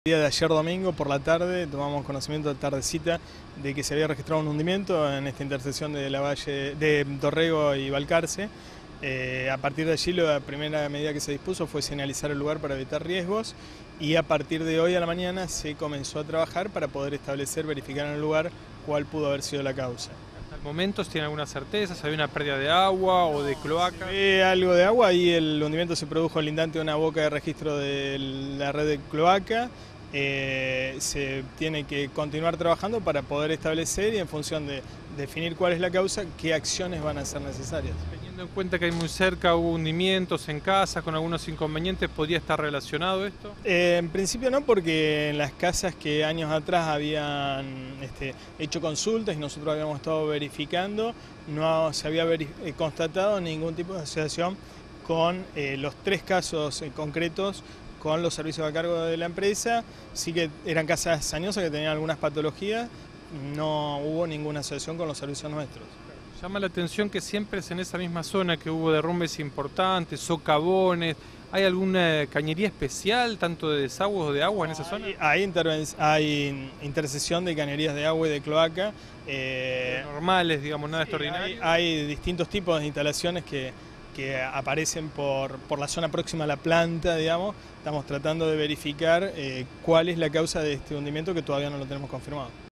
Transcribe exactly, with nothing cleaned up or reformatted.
El día de ayer domingo por la tarde tomamos conocimiento de tardecita de que se había registrado un hundimiento en esta intersección de la valle de Dorrego y Balcarce. Eh, a partir de allí la primera medida que se dispuso fue señalizar el lugar para evitar riesgos y a partir de hoy a la mañana se comenzó a trabajar para poder establecer, verificar en el lugar cuál pudo haber sido la causa. ¿Hasta el momento tiene alguna certeza? ¿Había una pérdida de agua o de cloaca? Se ve algo de agua y el hundimiento se produjo lindante de una boca de registro de la red de cloaca. Eh, se tiene que continuar trabajando para poder establecer y en función de definir cuál es la causa, qué acciones van a ser necesarias. Teniendo en cuenta que hay muy cerca hubo hundimientos en casas con algunos inconvenientes, ¿podría estar relacionado esto? Eh, en principio no, porque en las casas que años atrás habían este, hecho consultas y nosotros habíamos estado verificando, no se había eh, constatado ningún tipo de asociación con eh, los tres casos eh, concretos con los servicios a cargo de la empresa. Sí que eran casas añosas que tenían algunas patologías, no hubo ninguna asociación con los servicios nuestros. Llama la atención que siempre es en esa misma zona que hubo derrumbes importantes, socavones. ¿Hay alguna cañería especial, tanto de desagües o de agua en esa zona? Hay, hay, hay intersección de cañerías de agua y de cloaca. Eh, normales, digamos, nada sí, extraordinario. Hay, hay distintos tipos de instalaciones que, que aparecen por, por la zona próxima a la planta, digamos. Estamos tratando de verificar eh, cuál es la causa de este hundimiento que todavía no lo tenemos confirmado.